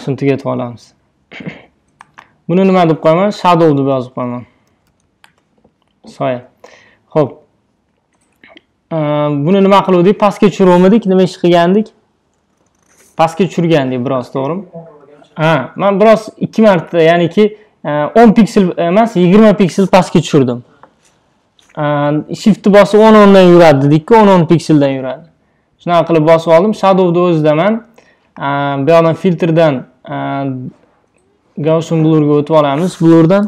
shuni tugatib olamiz. Buni nima deb qo'yaman? Shadow deb yozib qo'yaman. Soya. Xo'p. Buni nima qiluvdik? Pastga tushiruvdik, nima ish qilgandik? Pastga tushirgandik biroz, to'g'rimi? Men biroz 2 marta, ya'niki 10 piksel emas, 20 piksel pastga tushirdim. Shift bosib 10 dan yuradi dedik-ku, 10 pikseldan yuradi. Shunaqa qilib bosib oldim. Shadow'da o'zida men bu yerdan filtrdan Gaussian blurga o'tib olamiz. Blurdan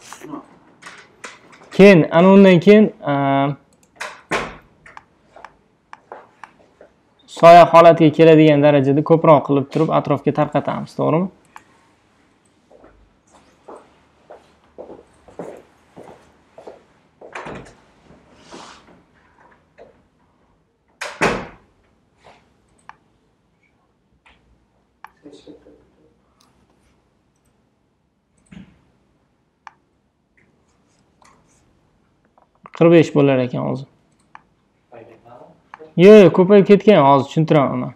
keyin undan keyin soya holatiga keladigan darajada ko'proq qilib turib atrofga tarqatamiz, to'g'rimi? Qirq besh bo'lar ekan hozir. Yo'q, ko'payib ketgan, hozir tushuntiraman.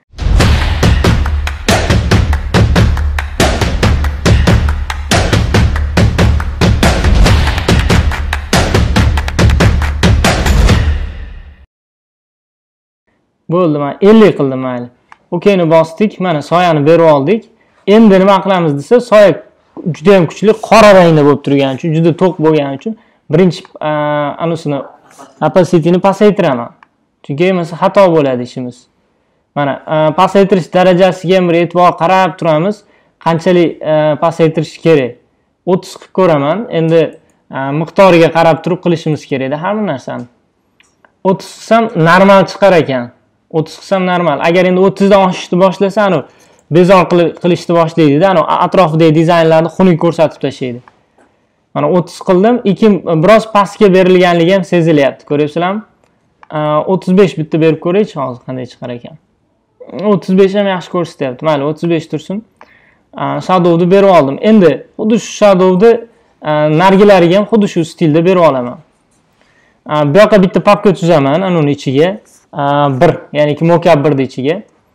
Bo'ldi, men 50 qildim mayli. Okeyni bosdik, mana soyani berib oldik. Endi nima qilamiz desa, soya juda ham kuchli qora rangda bo'lib turgani uchun, juda to'q bo'lgani uchun birinchi anusini opacityni pasaytiraman. Chunki bo'lmasa xato bo'ladi ishimiz. Mana pasaytirish darajasiga ham bir e'tibor qarab turamiz. Qanchalik pasaytirish kerak? 30 qilib ko'raman. Endi miqdoriga qarab turib qilishimiz kerak-da har bir narsani. 30 qilsam normal chiqar ekan. 30 qilsam normal. Agar endi 30 dan oshishni boshlasa, bezor qilishni boshlaydi-da, atrofidagi dizaynlarni xunuk ko'rsatib tashlaydi. Mana 30 qildim, biroz pastga berilganligi ham sezilyapti, ko'ryapsizlarmi? 35 bitta berib ko'raychi, hozir qanday chiqar ekan. 35 ham yaxshi ko'rsatyapti. Mayli, 35 tursin. Shadow'ni berib oldim. Endi xuddi shu Shadow'ni nargilariga ham xuddi shu stilda berib olaman. Bu yoqqa bitta papka tuzaman, uning ichiga 1, ya'ni mockup 1 ichiga.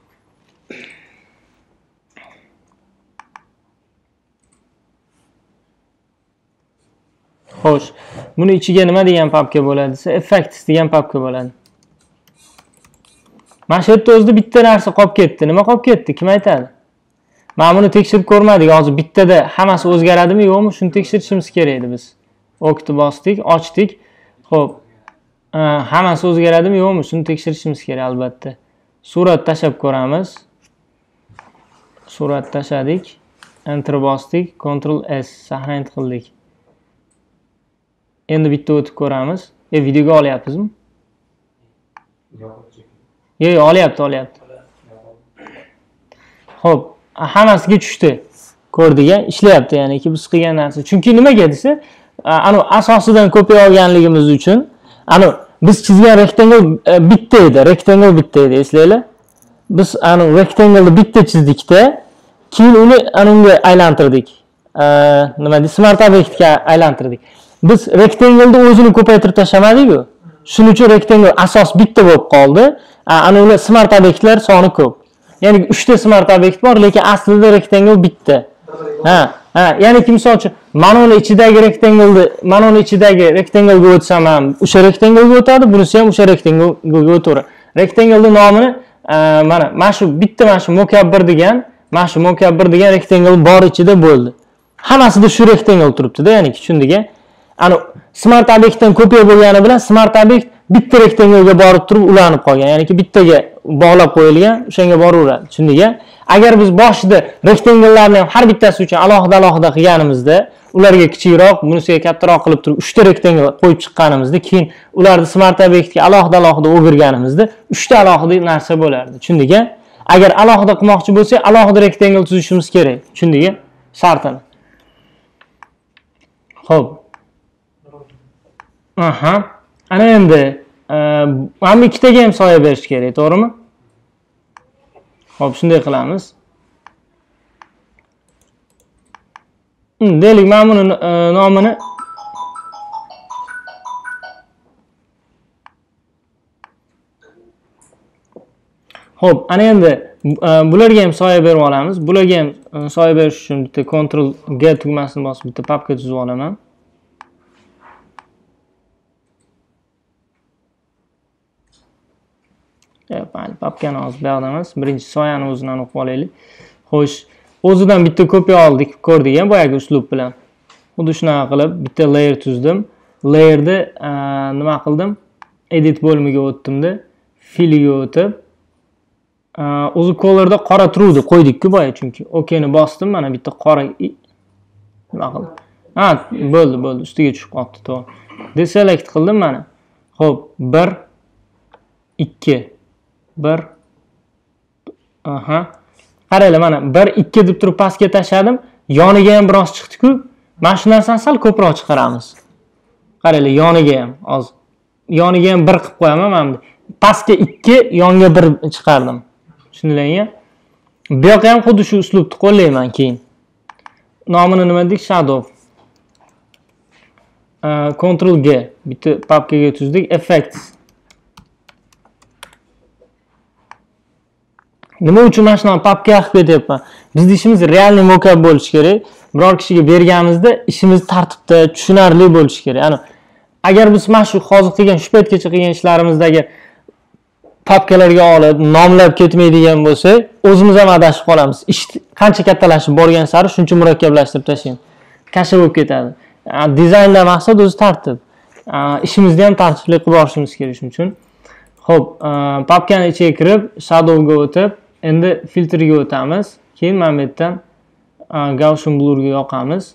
Xo'sh, buni ichiga nima degan papka bo'ladi desa, effects degan papka bo'ladi. Mana shu yerda o'zida bitta narsa qolib ketdi. Nima qolib ketdi? Kim aytadi? Mana buni tekshirib ko'rmadik. Hozir bittada hammasi o'zgaradimi, yo'qmi? Shuni tekshirishimiz kerak edi biz. Okni bosdik, ochdik. Xo'p. Hammasi o'zgaradimi, yo'qmi? Shuni tekshirishimiz kerak albatta. Surat tashab ko'ramiz. Surat tashadik. Enter bosdik, Ctrl S saqlanib qildik. Endi bitta o'tib ko'ramiz. Videoga olyapsizmi? Yo'q, olyapti. Xo'p, hammasiga tushdi. Ko'rdik-a, ishlayapti, ya'ni biz qilgan narsa. Chunki nimaga desa, asosidan ko'pay olganligimiz uchun, biz chizgan rectangle bitta edi, eslanglar. Biz rectangle'ni bitta chizdikda, keyin uni unga aylantirdik. Nima deydi? Smart obyektga aylantirdik. Biz rectangle'ni o'zini ko'paytirib tashlamadik-ku. Shuning uchun rectangle asos bitta bo'lib qoldi. Ular smart obyektlar soni ko'p. Ya'ni 3 ta smart obyekt bor, lekin aslida rectangle bitta. Ya'ni misol uchun mana uni ichidagi rectangle'ga o'tsam ham o'sha rectangle'ga o'tadi, bunisi ham o'sha rectangle'ga o'taveradi. Rectangle'ning nomini mana shu mockup 1 degan, rectangle bor ichida bo'ldi. Hammasida shu rectangle turibdi-da, ya'ni tushundik-a? Smart obyektdan ko'payib bo'lgani bilan smart obyekt bitta rectangle'ga borib turib ulanib qolgan. Ya'ni bittaga bog'lab qo'yilgan, o'shanga boraveradi. Tushundingmi? Agar biz boshida rectangle'larni ham har bittasi uchun alohida qilganimizda, ularga kichikroq, bunisiga kattaroq qilib turib 3 ta rectangle qo'yib chiqqanimizda, keyin ularni smart obyektga alohida o'girganimizda 3 ta alohida narsa bo'lardi. Tushundingmi? Agar alohida qilmoqchi bo'lsak, alohida rectangle tuzishimiz kerak. Tushundingmi? Shartini. Xo'p. Ana endi hamma ikkitaga ham soya berish kerak, to'g'rimi? Xo'p, shunday qilamiz. Deylik, men buni nomini Xo'p, ana endi Bularga ham soya berib olamiz. Bularga ham soya berish uchun bitta Ctrl G tugmasini bosib bitta papka tuzib olaman. Mayli, papkani hozir bu yoqda emas. Birinchi soyani o'zidan o'qib olaylik. Xo'sh, o'zidan bitta kopiya oldik, ko'rdik ham boyagi uslub bilan. Xuddi shunaqa qilib bitta layer tuzdim. Layerda nima qildim? Edit bo'limiga o'tdim-da, filiga o'tib, o'zi colorda qora turuvdi, qo'ydik-ku boya chunki. OKni bosdim, mana bitta qora nima qildim? Ha, bo'ldi, ustiga tushib qoldi, to'g'ri. Deselect qildim mana. Xo'p, 1 2 1 qaranglar, mana 1 2 deb turib pastga tashladim. Yoniga ham biroz chiqdi-ku. Mana shu narsani sal ko'proq chiqaramiz. Qaranglar, yoniga ham hozir. Yoniga ham 1 qilib qo'yaman mana. Pastga 2, yonga 1 chiqardim. Tushundinglarmi? Bu yoqqa ham xuddi shu uslubni qo'llayman keyin. Nomini nima dedik? Shadow. Ctrl G bitta papkaga tuzdik. Effects. Nima uchun mana shunaqa papka qilib ketyapman? Bizning ishimiz realniy mockup bo'lishi kerak. Biror kishiga berganimizda ishimiz tartibda, tushunarli bo'lishi kerak. Ya'ni agar biz mana shu hozir qilgan, shu paytgacha qilgan ishlarimizdagi papkalarga olib, nomlab ketmaydigan bo'lsa, o'zimiz ham adashib qolamiz. Ish qancha kattalashib borgan sari shuncha murakkablashtirib tashlaymiz. Kasha bo'lib ketadi. Dizaynda maqsad o'zi tartib. Ishimizni ham tartibli qilib borishimiz kerak shuning uchun. Xo'p, papkani ichiga kirib, shadowga o'tib, endi filtrga o'tamiz. Keyin mana bu yerdan Gaussian blurga yoqamiz.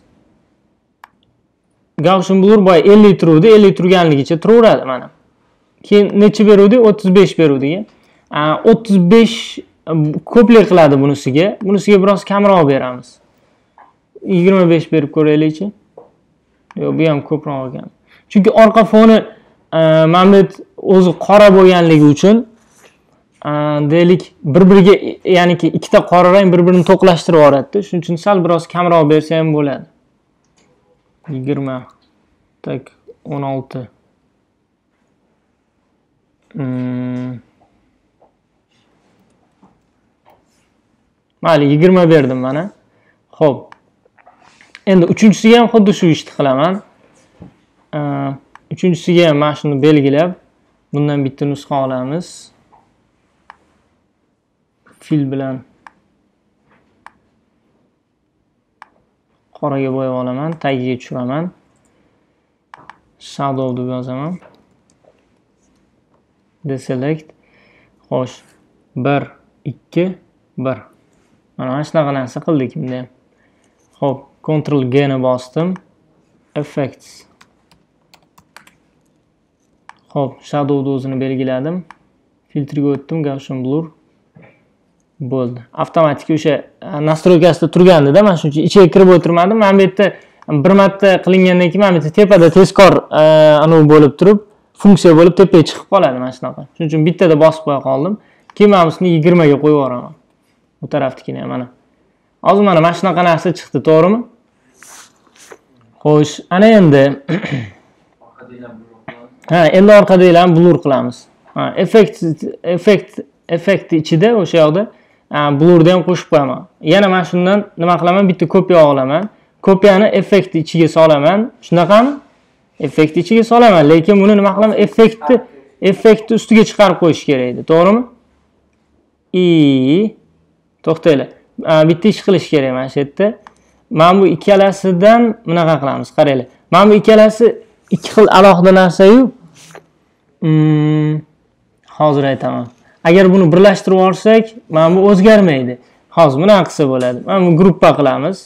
Gaussian blur boy 50 turuvdi, 50 turganligicha turaveradi mana. Keyin necha beruvdik? 35 beruvdik. 35 ko'plik qiladi bunisiga. Bunisiga biroz kamroq beramiz. 25 berib ko'raylikchi. Yo'q, bu ham ko'proq ekan. Chunki orqa foni mana o'zi qora bo'lganligi uchun deylik bir-biriga, ya'niki ikkita qora rang bir-birini to'qlashtirib yuboradi. Shuning uchun sal biroz kamroq bersa ham bo'ladi. 20 tak 16 Mayli, 20 berdim mana. Xo'p. Endi uchinchisiga ham xuddi shu ishni qilaman. Uchinchisiga ham mana shuni belgilab, bundan bitta nusxa olamiz. Fil bilan qoraga bo'yab olaman, tagiga tushiraman. Shadow deb yozaman. Deselect. Xo'sh, 1 2 1. Mana shunaqa narsa qildik endi. Xo'p, Ctrl G ni bosdim. Effects. Xo'p, shadowni o'zini belgiladim. Filtrga o'tdim, Gaussian blur. Bo'ldi. Avtomatik o'sha nastroykasida turgandi-da, men shuncha ichiga kirib o'tirmadim. Men bu yerda bir marta qilingandan keyin men bu yerda tepada tezkor anavi bo'lib turib, funksiya bo'lib tepaga chiqib qoladi mana shunaqa. Shuning uchun bittada bosib qo'ya qoldim. Keyin men buni 20 ga qo'yib yuboraman. Bu tarafnikini ham mana. Hozir mana shunaqa narsa chiqdi, to'g'rimi? Xo'sh, ana endi endi orqadagilarni blur qilamiz. Effekt ichida o'sha yoqda blurni ham qo'shib qo'yaman. Yana men shundan nima qilaman? Bitta kopiya olaman. Kopiyani effekt ichiga solaman. Shunaqami? Effekt ichiga solaman, lekin buni nima qilaman? Effektni ustiga chiqarib qo'yish kerak edi, to'g'rimi? To'xtanglar. Bitta ish qilish kerak mana shu yerda. Men bu ikkalasidan bunaqa qilamiz, qaranglar. Men bu ikkalasi ikki xil alohida narsa-yu. Hozir aytaman. Agar buni birlashtirib olsak, mana bu o'zgarmaydi. Hozir bunaqa qilsa bo'ladi. Mana bu gruppa qilamiz.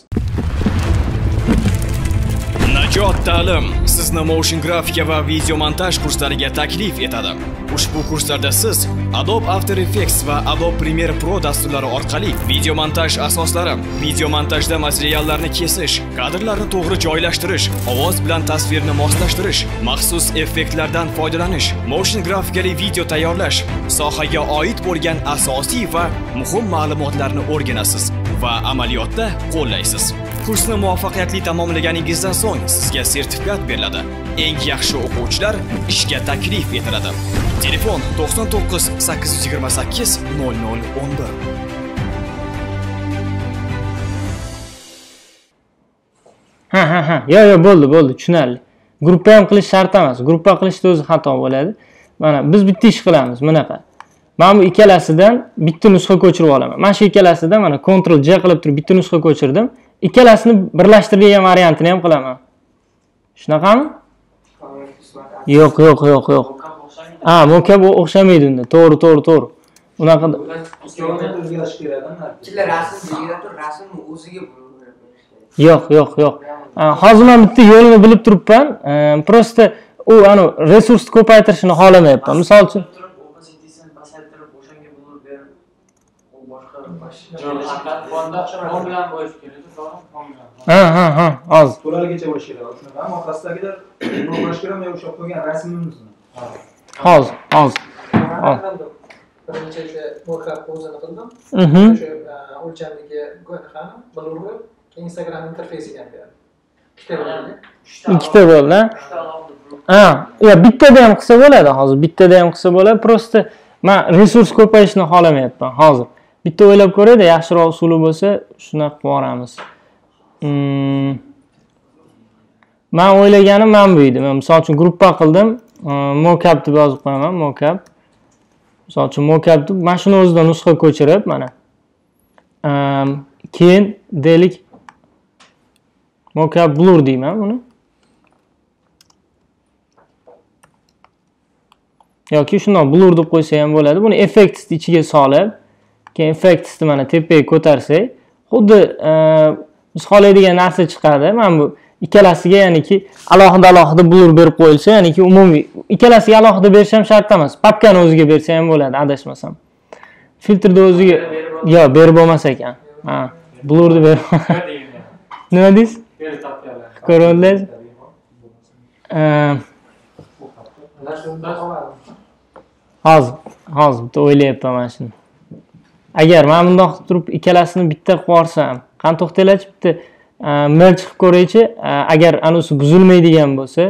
Najot ta'lim sizni motion grafika va video montaj kurslariga taklif etadi. Ushbu kurslarda siz Adobe After Effects va Adobe Premiere Pro dasturlari orqali video montaj asoslari, video montajda materiallarni kesish, kadrlarni to'g'ri joylashtirish, ovoz bilan tasvirni moslashtirish, maxsus effektlardan foydalanish, motion grafikali video tayyorlash, sohaga oid bo'lgan asosiy va muhim ma'lumotlarni o'rganasiz va amaliyotda qo'llaysiz. Kursni muvaffaqiyatli tamomlaganingizdan so'ng sizga sertifikat beriladi. Eng yaxshi o'quvchilar ishga taklif etiladi. Telefon 99 828 0011. Ha. Yo, bo'ldi, tushunarli. Gruppa ham qilish shart emas. Gruppa qilishda o'zi xato bo'ladi. Mana biz bitta ish qilamiz, bunaqa. Men bu ikkalasidan bitta nusxa ko'chirib olaman. Mana shu ikkalasidan mana Ctrl J qilib turib bitta nusxa ko'chirdim. Ikkalasini birlashtirilgan variantini ham qilaman. Shunaqami? Yo'q. Mocap o'xshamaydi unda. To'g'ri. Unaqa o'zgarish kerakmi? Ikkala rasm belgilab turib, rasmni o'ziga Yo'q. Hozir men bitta yo'lini bilib turibman. Prosta u resursni ko'paytirishni xohlamayapman. Misol uchun hozir to'laligicha bo'lishi kerak. Shunaqa, ammo pastdagilar bo'lish kerakmi yo'q, o'sha qo'ygan rasmimizni. Hozir. birinchi mockup o'zini qildim. O'sha o'lchamdagi qani bilurni Instagram interfeysiga ham berdim. Ikkita bo'ldi. Bittada ham qilsa bo'ladi hozir. Bittada ham qilsa bo'ladi. Prosta men resurs ko'payishini xohlamayapman hozir. Bitta o'ylab ko'rayda, yaxshiroq usuli bo'lsa, shunaqa qilib boramiz. Men o'ylaganim mana bu edi. Men misol uchun gruppa qildim. Mockup deb yozib qo'yaman, mockup. Misol uchun mockup deb mana shuni o'zidan nusxa ko'chirib, mana. Keyin deylik mockup blur deyman buni. Yoki shundoq blur deb qo'ysa ham bo'ladi. Buni effectsni ichiga solib, keyin effectsni mana tepaga ko'tarsak, xuddi biz xohlaydigan narsa chiqadi. Men bu ikkalasiga ya'niki alohida blur berib qo'yilsa, ya'niki umumiy ikkalasiga alohida berish ham shart emas. Papkani o'ziga bersa ham bo'ladi, adashmasam. Filtrni o'ziga berib bo'lmas ekan. Blurni berib. Nima deysiz? Ko'rdingiz? Hozir bitta o'ylayapman mana shuni. Agar men bundoq qilib turib ikkalasini bitta qilib yuborsam, qani to'xtanglarchi, bitta merge qilib ko'raychi, agar anisi buzilmaydigan bo'lsa.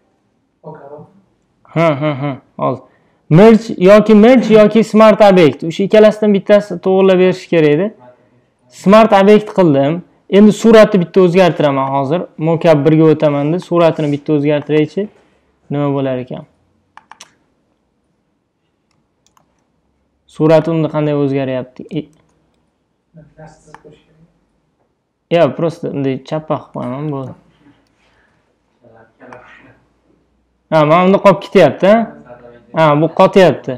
Hozir. Merge yoki smart object. O'sha ikkalasidan bittasi to'g'rilab berish kerak edi. Smart object qildim. Endi suratni bitta o'zgartiraman hozir. Mockup 1 ga o'taman-da, suratini bitta o'zgartiraychi. Nima bo'lar ekan? Surat unda qanday o'zgaryapti? Prosta bunday chappa qilib qo'yaman bo'ldi. Mana bunda qolib ketyapti, bu qotyapti.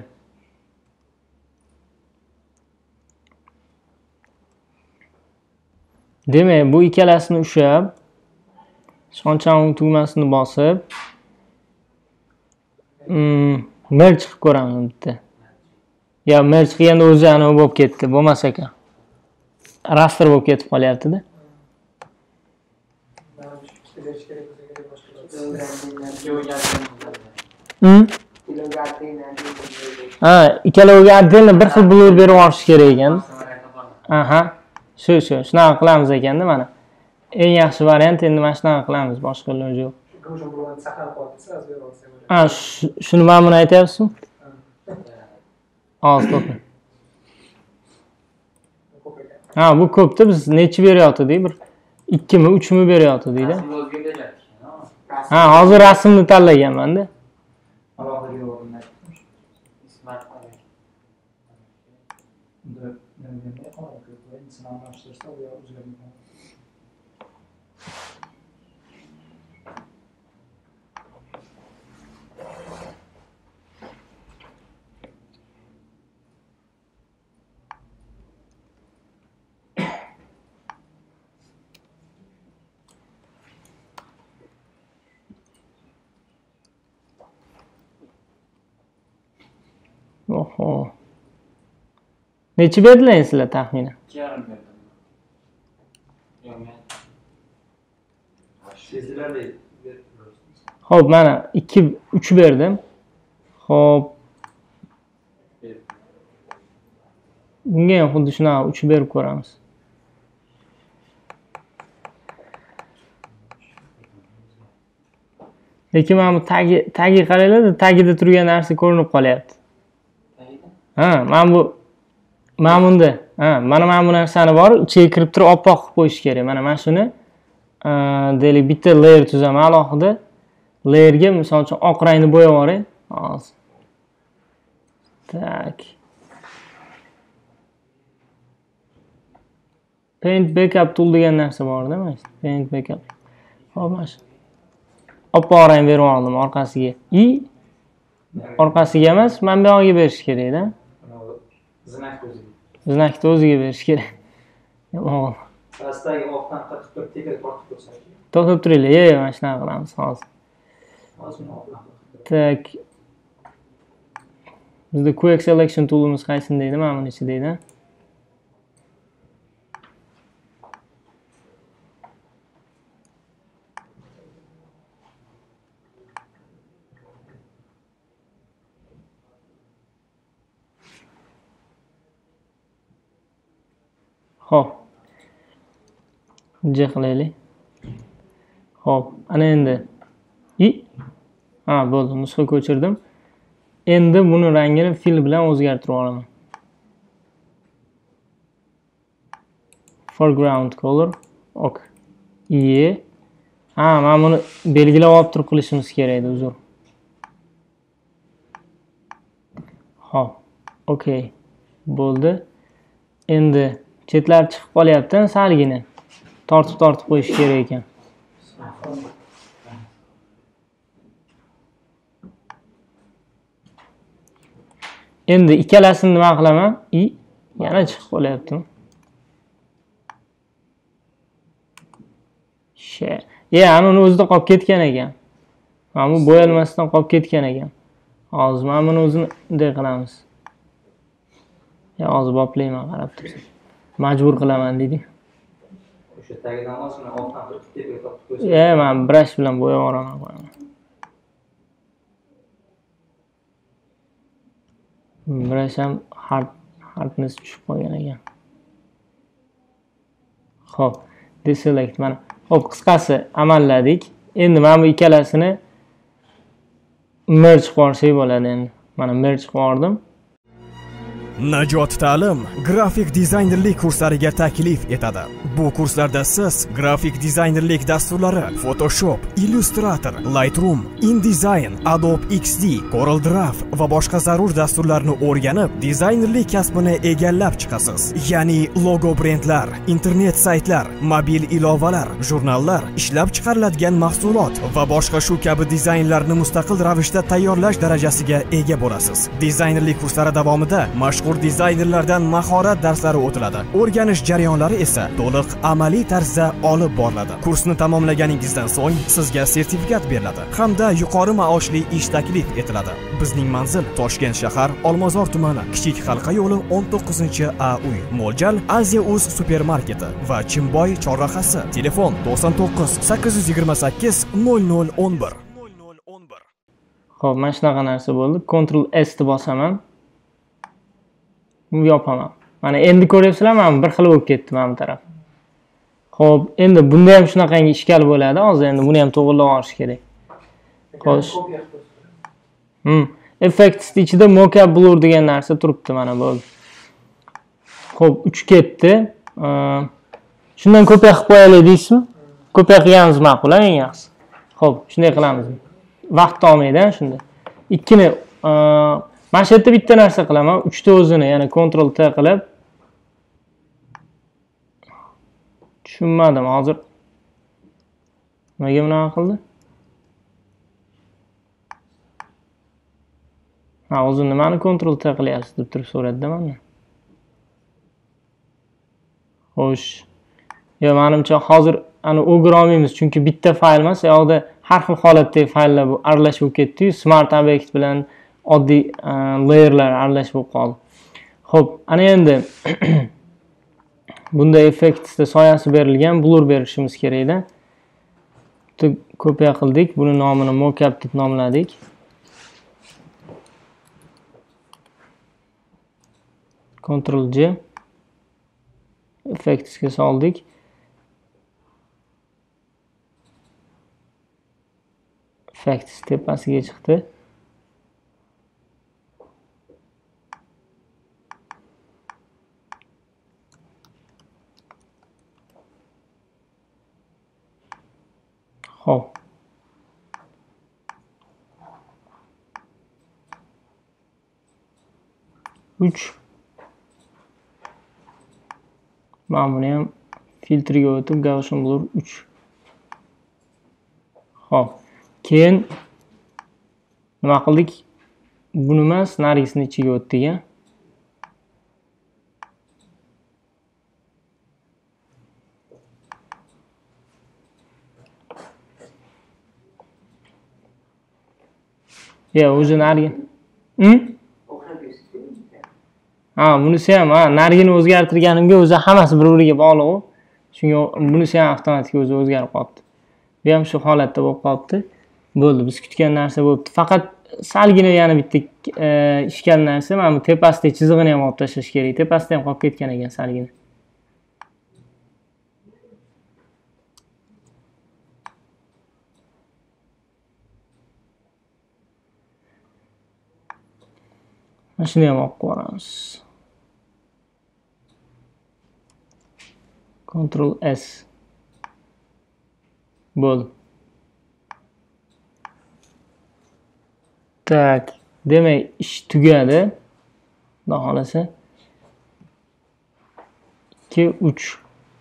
Demak, bu ikkalasini ushab, shonchang tugmasini bosib, merge qilib ko'raman bitta. Merge qilganda o'zi ana bo'lib ketdi, bo'lmas ekan. Raster bo'lib ketib qolyapti-da. Ikkaloviga отдельно bir xil blur berib yuborish kerak ekan. Shunaqa qilamiz ekanda mana. Eng yaxshi variant endi mana shunaqa qilamiz, boshqa iloji yo'q. Shuni men buni aytyapsizmi? Hozir to'xta. Bu ko'pda biz necha beryapti-dik? Bir 2 mi, 3 mi beryapti-deydi. Hozir rasmni tanlaganman-da. Oho. Necha berdilar sizlar taxminan? 2,5 berdim. Xo'p, mana 2-3 berdim. Xo'p. Bunga ham xuddi shunaqa 3 berib ko'ramiz. Lekin mana bu tagi qaranglar, tagida turgan narsa ko'rinib qolyapti. Mana bunda, mana bu narsani bor, ichiga kirib turib oppoq qilib qo'yish kerak. Mana shuni deylik bitta layer tuzaman alohida. Layerga misol uchun oq rangni bo'yab yuboray. Hozir. Tak. Paint backup tool degan narsa bor-da, mana shu. Paint backup. Hop, mana shu. Oppoq rang berib oldim orqasiga. Orqasiga emas, men bu yoqqa berish kerak-da. Znakni o'ziga berish kerak. Yomon. Pastdagi oqdan qirqib turib, tekrar tortib ko'rsak. To'xtab turinglar. Mana shunaqa qilamiz hozir. Tak. Bizda quick selection toolimiz qaysini deydi? Mana buni ichi deydi. Xo'p. J qilaylik. Xo'p, ana endi. Bo'ldi, nusxa ko'chirdim. Endi buni rangini fill bilan o'zgartirib olaman. Foreground color. Ok. Mana buni belgilab olib turib qilishimiz kerak edi, uzr. Xo'p. Okay. Bo'ldi. Endi chetlar chiqib qolyapti, salgina. Tortib qo'yish kerak ekan. Endi ikkalasini nima qilaman? Yana chiqib qolyapti. Uni o'zida qolib ketgan ekan. Mana bu bo'yalmasdan qolib ketgan ekan. Hozir mana buni o'zini bunday qilamiz. Hozir boplayman, qarab tursiz. Majbur qilaman deydi. O'sha tagidan ozgina oqdan qirqib tepaga tortib qo'ysak. Men brush bilan bo'yab yuboraman. Brush ham hardness tushib qolgan ekan. Xo'p, deselect mana. Xo'p, qisqasi amalladik. Endi mana bu ikkalasini merge qilsak bo'ladi endi. Mana merge qilib yubordim. Najot ta'lim grafik dizaynerlik kurslariga taklif etadi. Bu kurslarda siz grafik dizaynerlik dasturlari Photoshop, Illustrator, Lightroom, InDesign, Adobe XD, CorelDRAW va boshqa zarur dasturlarni o'rganib, dizaynerlik kasbini egallab chiqasiz. Ya'ni logo brendlar, internet saytlar, mobil ilovalar, jurnallar, ishlab chiqariladigan mahsulot va boshqa shu kabi dizaynlarni mustaqil ravishda tayyorlash darajasiga ega bo'lasiz. Dizaynerlik kurslari davomida mashhur dizaynerlardan mahorat darslari o'tiladi. O'rganish jarayonlari esa to'liq amaliy tarzda olib boriladi. Kursni tamomlaganingizdan so'ng sizga sertifikat beriladi hamda yuqori maoshli ish taklif etiladi. Bizning manzil Toshkent shahar, Olmazor tumani, Kichik Halqa yo'li 19-A uy. Mo'ljal Asia.uz supermarketi va Chimboy chorrahasi. Telefon 99 828 0011. Xo'p, mana shunaqa narsa bo'ldi. Ctrl S ni bosaman. Yopaman. Mana endi ko'ryapsizlar, mana bir xil bo'lib ketdi mana bu taraf. Xo'p, endi bunda ham shunaqangi ishkal bo'ladi. Hozir endi buni ham to'g'rilab olish kerak. Xo'sh. Effects ichida mocap blur degan narsa turibdi, mana bo'ldi. Xo'p, 3 ketdi. Shundan ko'proq qilib qo'yaylik deysizmi? Ko'proq qilganimiz ma'qul, eng yaxshisi. Xo'p, shunday qilamiz. Vaqt olmaydi shunda. Ikkini mana shu yerda bitta narsa qilaman. 3 ta o'zini, ya'ni Ctrl T qilib. Tushunmadim hozir. Nimaga bunaqa qildi? O'zini nimani Ctrl T qilyapsiz deb turib so'radi-da mendan. Xo'sh. Menimcha hozir ani o'gira olmaymiz, chunki bitta fayl emas, u yoqda har xil holatdagi fayllar bu aralash bo'lib ketdi-yu, Smart Object bilan oddiy layerlar aralash bo'lib qoldi. Xo'p, ana endi bunda effektsda soyasi berilgan, blur berishimiz kerak-da. Kopiya qildik, buni nomini mocap deb nomladik. Ctrl J effektsga soldik. Effects tepasiga chiqdi. Xo'p. Uch. Mana buni ham filtrga o'tib Gaussian blur 3. Xo'p. Keyin nima qildik? Buni emas, narigisini ichiga o'tdik-a. Ya, o'zi narigi. Ha, bunisi ham, narigini o'zgartirganimga o'zi hammasi bir-biriga bog'liq. Shunga bunisi ham avtomatik o'zi o'zgarib qolibdi. Bu ham shu holatda bo'lib qolibdi. Bo'ldi, biz kutgan narsa bo'libdi. Faqat salgina yana bitta ishkal narsa, mana bu tepasidagi chizig'ini ham olib tashlash kerak. Tepasida ham qolib ketgan ekan salgina. Mana shuni ham olib qo'yamiz. Ctrl S. Bo'ldi. Tak, demak, ish tugadi. Xudo xolasa. 2 3.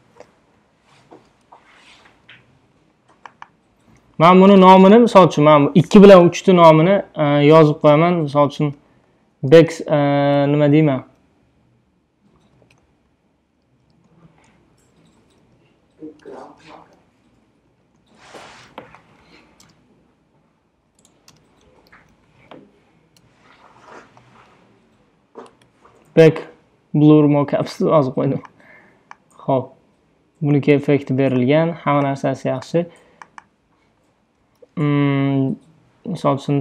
Men buni nomini, misol uchun, men 2 bilan 3 ni nomini yozib qo'yaman, misol uchun Bex nima deyman? Back blur mockups yozib qo'ydim. Xo'p. Buniki effekt berilgan, hamma narsasi yaxshi. Misol uchun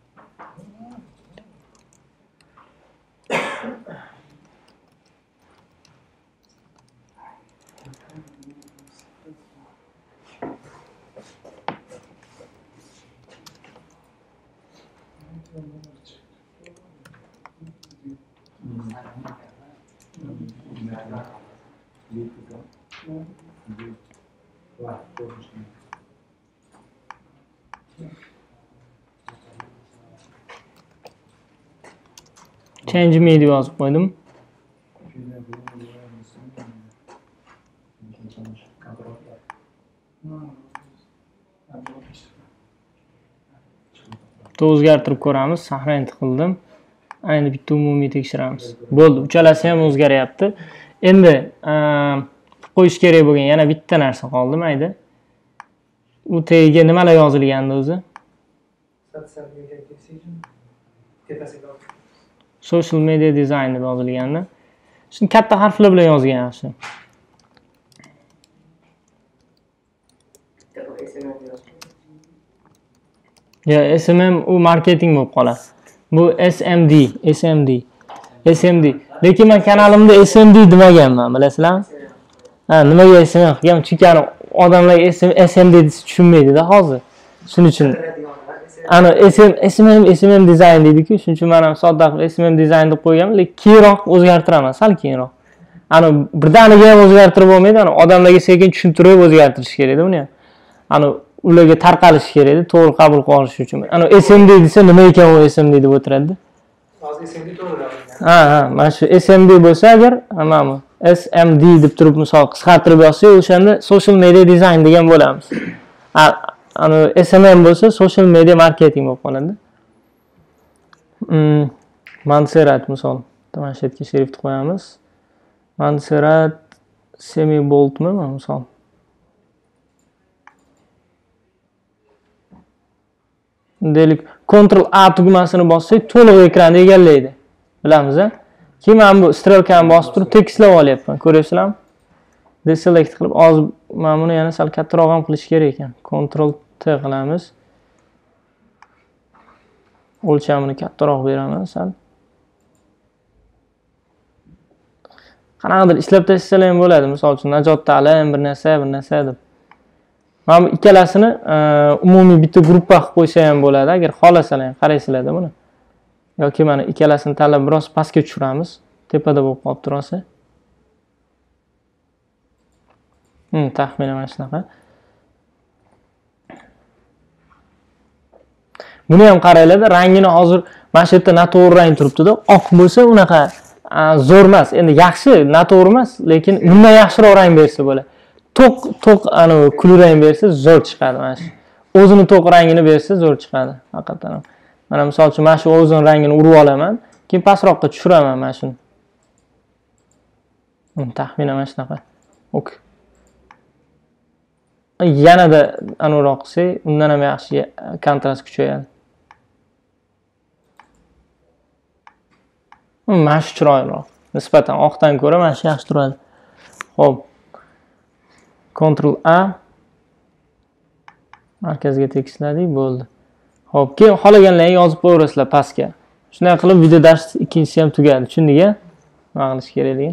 change me deb yozib qo'ydim. O'zgartirib ko'ramiz, saqlanib qildim. Ayni bitta umumiy tekshiramiz. Bo'ldi, uchalasi ham o'zgaryapti. Endi qo'yish kerak bo'lgan yana bitta narsa qoldi, mayda. U tagiga nimalar yozilgandi o'zi? Social media design deb yozilgandi. Shuni katta harflar bilan yozgan yaxshi. Ya, SMM u marketing bo'lib qoladi. Bu SMD. Lekin men kanalimda SMD demaganman, bilasizlarmi? Ha, nimaga SMM qilgan? Chunki odamlar SMD tushunmaydi-da hozir. Shuning uchun ana SMM dizayn deydi-ku, shuning uchun men ham sodda qilib SMM dizayn deb qo'yganman, lekin keyinroq o'zgartiraman, sal keyinroq. Ana birdaniga ham o'zgartirib bo'lmaydi, ana odamlarga sekin tushuntirib o'zgartirish kerak-da uni ham. Ana ularga tarqalishi kerak edi, to'g'ri qabul qilish uchun. Ana SMD desa nima ekan u SMD deb o'tiradi. Hozir SMD to'g'ri. Ha, mana shu SMD bo'lsa agar, mana bu SMD deb turib misol qisqartirib yozsak, o'shanda social media design degan bo'lamiz. Ana SMM bo'lsa social media marketing bo'lib qoladi. Montserrat misol, planshetga shrift qo'yamiz. Montserrat semi boldmi misol? Delik Ctrl A tugmasini bossak, to'liq ekranni egallaydi. Bilamiz-a? Keyin men bu strelkani bosib turib tekislab olyapman. Ko'ryapsizlarmi? Deselect qilib, hozir men buni yana sal kattaroq ham qilish kerak ekan. Ctrl T qilamiz. O'lchamini kattaroq beraman sal. Qanaqadir ishlab tashlasalar ham bo'ladi. Misol uchun Najot ta'lim bir narsa deb. Mana bu ikkalasini umumiy bitta gruppa qilib qo'ysa ham bo'ladi, agar xohlasalar ham qaraysizlar-da buni. Yoki mana ikkalasini tanlab biroz pastga tushiramiz. Tepada bo'lib qolib turasa. Taxminan mana shunaqa. Buni ham qaranglar, rangini hozir mana shu yerda noto'g'ri rang turibdi-da. Oq bo'lsa unaqa zo'r emas. Endi yaxshi, noto'g'ri emas, lekin undan yaxshiroq rang bersa bo'ladi. To'q ana kulrang bersa zo'r chiqadi mana shu. O'zini to'q rangini bersa zo'r chiqadi, haqiqatan. Mana misol uchun mana shu o'zini rangini urib olaman, keyin pastroqqa tushiraman mana shuni. Taxminan mana shunaqa. Okey. Yanada aniqroq qilsak, undan ham yaxshi kontrast kuchayadi. Mana shu chiroyliroq. Nisbatan oqdan ko'ra mana shu yaxshi turadi. Xo'p. Ctrl A markazga tekisladik, bo'ldi. Xo'p, keyin xohlaganlaringizni yozib qo'yaverasizlar pastga. Shunday qilib video dars ikkinchisi ham tugadi. Tushundingmi? Nima qilish kerakligi?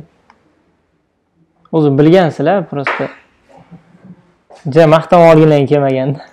O'zi bilgansizlar, prosta. Maqtab olganlaring kelmaganda.